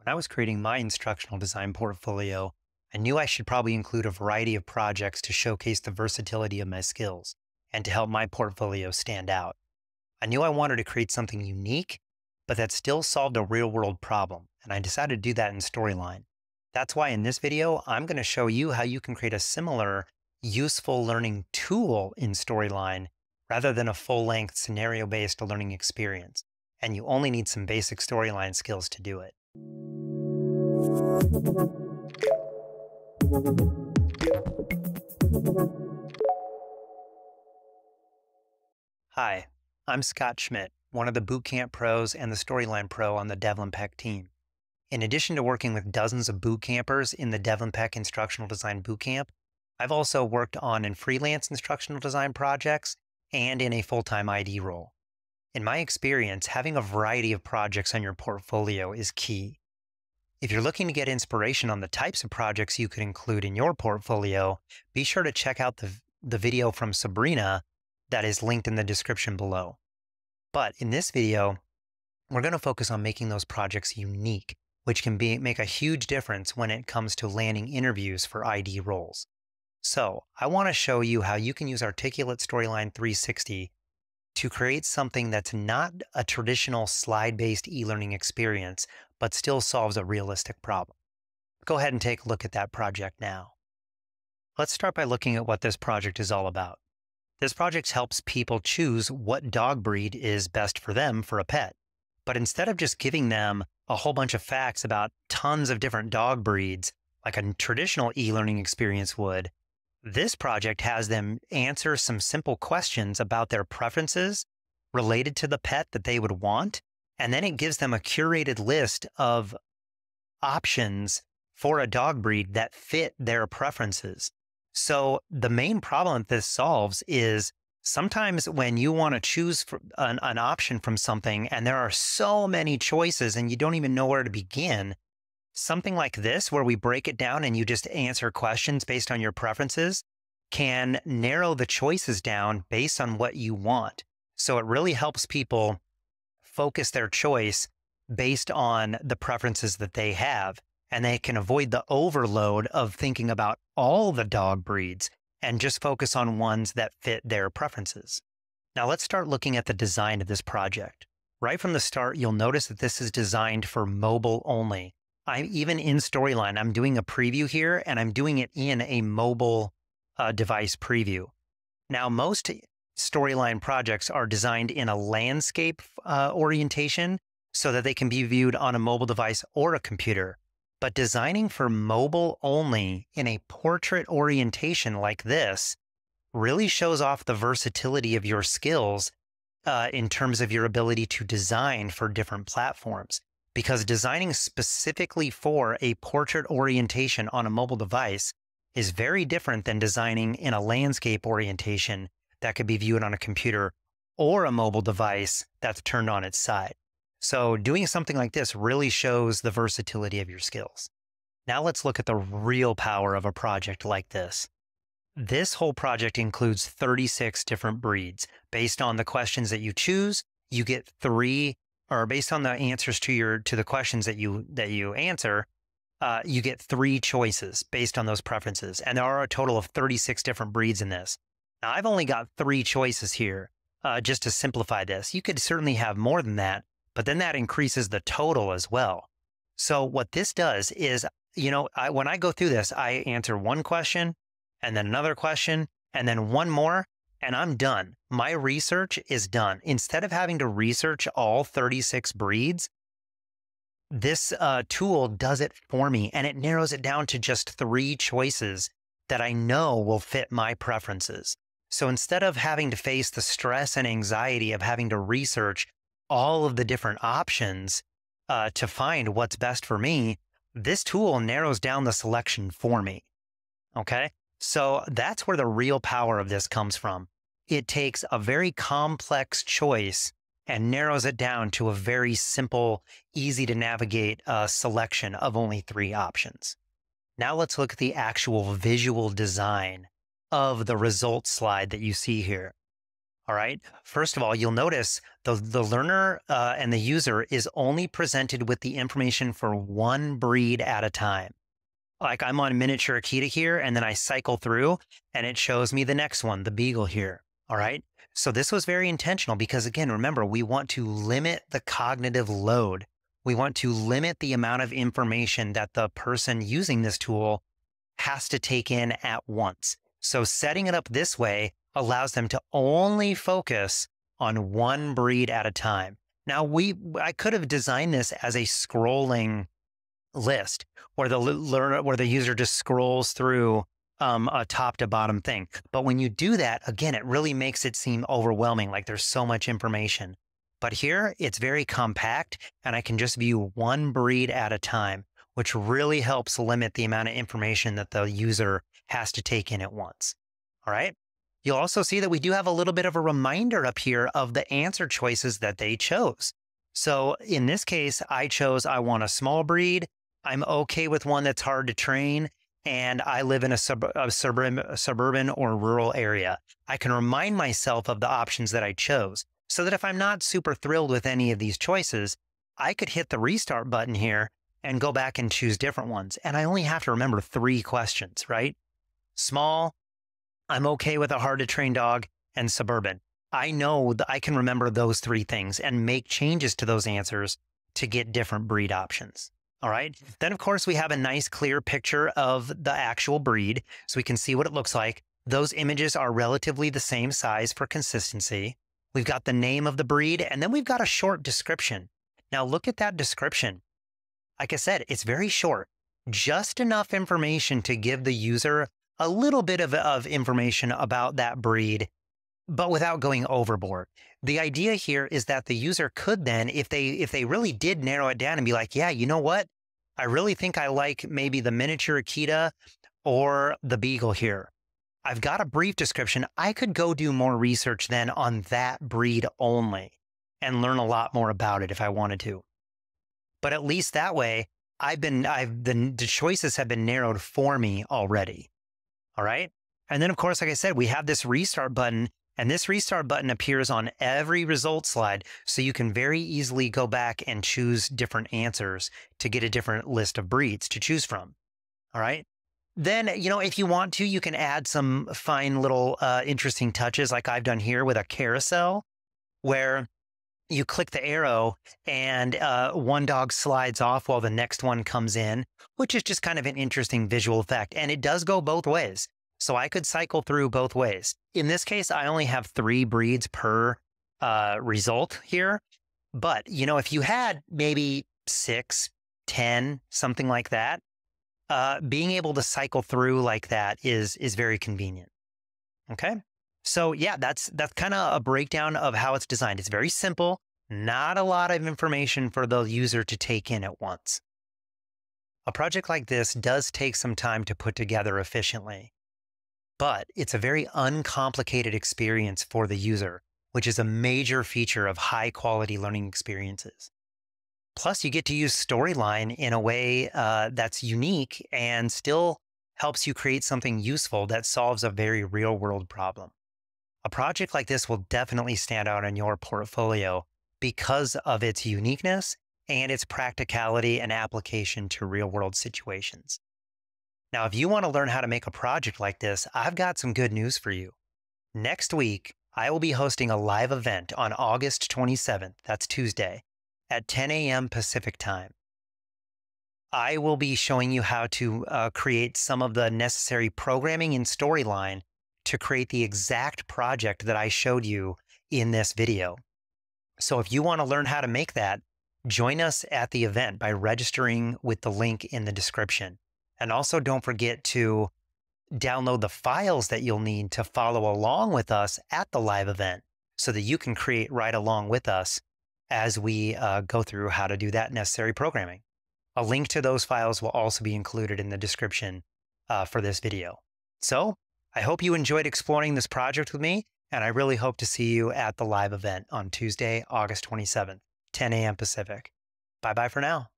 When I was creating my instructional design portfolio, I knew I should probably include a variety of projects to showcase the versatility of my skills and to help my portfolio stand out. I knew I wanted to create something unique, but that still solved a real world problem, and I decided to do that in Storyline. That's why in this video, I'm going to show you how you can create a similar useful learning tool in Storyline rather than a full-length scenario-based learning experience. And you only need some basic Storyline skills to do it. Hi, I'm Scott Schmidt, one of the Bootcamp pros and the Storyline pro on the DevLinPEC team. In addition to working with dozens of bootcampers in the DevLinPEC Instructional Design Bootcamp, I've also worked on in freelance instructional design projects and in a full-time ID role. In my experience, having a variety of projects on your portfolio is key. If you're looking to get inspiration on the types of projects you could include in your portfolio, be sure to check out the video from Sabrina that is linked in the description below. But in this video, we're going to focus on making those projects unique, which can make a huge difference when it comes to landing interviews for ID roles. So I want to show you how you can use Articulate Storyline 360 to create something that's not a traditional slide-based e-learning experience, but still solves a realistic problem. Go ahead and take a look at that project now. Let's start by looking at what this project is all about. This project helps people choose what dog breed is best for them for a pet. But instead of just giving them a whole bunch of facts about tons of different dog breeds, like a traditional e-learning experience would, this project has them answer some simple questions about their preferences related to the pet that they would want, and then it gives them a curated list of options for a dog breed that fit their preferences. So the main problem that this solves is sometimes when you want to choose an option from something and there are so many choices and you don't even know where to begin, something like this, where we break it down and you just answer questions based on your preferences, can narrow the choices down based on what you want. So it really helps people focus their choice based on the preferences that they have. And they can avoid the overload of thinking about all the dog breeds and just focus on ones that fit their preferences. Now let's start looking at the design of this project. Right from the start, you'll notice that this is designed for mobile only. Even in Storyline, I'm doing a preview here, and I'm doing it in a mobile device preview. Now, most Storyline projects are designed in a landscape orientation so that they can be viewed on a mobile device or a computer. But designing for mobile only in a portrait orientation like this really shows off the versatility of your skills in terms of your ability to design for different platforms. Because designing specifically for a portrait orientation on a mobile device is very different than designing in a landscape orientation that could be viewed on a computer or a mobile device that's turned on its side. So doing something like this really shows the versatility of your skills. Now let's look at the real power of a project like this. This whole project includes 36 different breeds. Based on the questions that you choose, you get based on the answers to the questions that you answer, you get 3 choices based on those preferences. And there are a total of 36 different breeds in this. Now I've only got 3 choices here, just to simplify this. You could certainly have more than that, but then that increases the total as well. So what this does is, when I go through this, I answer one question and then another question and then one more, and I'm done. My research is done. Instead of having to research all 36 breeds, this tool does it for me, and it narrows it down to just 3 choices that I know will fit my preferences. So instead of having to face the stress and anxiety of having to research all of the different options to find what's best for me, this tool narrows down the selection for me. Okay? So that's where the real power of this comes from. It takes a very complex choice and narrows it down to a very simple, easy to navigate selection of only 3 options. Now let's look at the actual visual design of the results slide that you see here. All right. First of all, you'll notice the learner and the user is only presented with the information for one breed at a time. Like I'm on miniature Akita here, and then I cycle through and it shows me the next one, the Beagle here. All right. So this was very intentional because, again, remember, we want to limit the cognitive load. We want to limit the amount of information that the person using this tool has to take in at once. So setting it up this way allows them to only focus on one breed at a time. Now, I could have designed this as a scrolling list where the user just scrolls through a top to bottom thing. But when you do that, again, it really makes it seem overwhelming, like there's so much information. But here it's very compact and I can just view one breed at a time, which really helps limit the amount of information that the user has to take in at once. All right. You'll also see that we do have a little bit of a reminder up here of the answer choices that they chose. So in this case, I chose I want a small breed. I'm okay with one that's hard to train, and I live in a suburban or rural area. I can remind myself of the options that I chose so that if I'm not super thrilled with any of these choices, I could hit the restart button here and go back and choose different ones. And I only have to remember 3 questions, right? Small, I'm okay with a hard to train dog, and suburban. I know that I can remember those 3 things and make changes to those answers to get different breed options. All right. Then, of course, we have a nice clear picture of the actual breed so we can see what it looks like. Those images are relatively the same size for consistency. We've got the name of the breed, and then we've got a short description. Now, look at that description. Like I said, it's very short, just enough information to give the user a little bit of information about that breed, but without going overboard. The idea here is that the user could then, if they really did narrow it down and be like, yeah, you know what? I really think I like maybe the miniature Akita or the Beagle here. I've got a brief description. I could go do more research then on that breed only and learn a lot more about it if I wanted to. But at least that way, the choices have been narrowed for me already. All right. And then, of course, like I said, we have this restart button. And this restart button appears on every result slide, so you can very easily go back and choose different answers to get a different list of breeds to choose from. All right. Then, if you want to, you can add some fine little interesting touches like I've done here with a carousel where you click the arrow and one dog slides off while the next one comes in, which is just kind of an interesting visual effect. And it does go both ways. So I could cycle through both ways. In this case, I only have 3 breeds per result here. But, if you had maybe 6, 10, something like that, being able to cycle through like that is very convenient. Okay. So yeah, that's kind of a breakdown of how it's designed. It's very simple, not a lot of information for the user to take in at once. A project like this does take some time to put together efficiently. But it's a very uncomplicated experience for the user, which is a major feature of high quality learning experiences. Plus, you get to use Storyline in a way that's unique and still helps you create something useful that solves a very real world problem. A project like this will definitely stand out in your portfolio because of its uniqueness and its practicality and application to real world situations. Now, if you want to learn how to make a project like this, I've got some good news for you. Next week, I will be hosting a live event on August 27th, that's Tuesday, at 10 a.m. Pacific time. I will be showing you how to create some of the necessary programming in Storyline to create the exact project that I showed you in this video. So if you want to learn how to make that, join us at the event by registering with the link in the description. And also don't forget to download the files that you'll need to follow along with us at the live event so that you can create right along with us as we go through how to do that necessary programming. A link to those files will also be included in the description for this video. So I hope you enjoyed exploring this project with me, and I really hope to see you at the live event on Tuesday, August 27th, 10 a.m. Pacific. Bye-bye for now.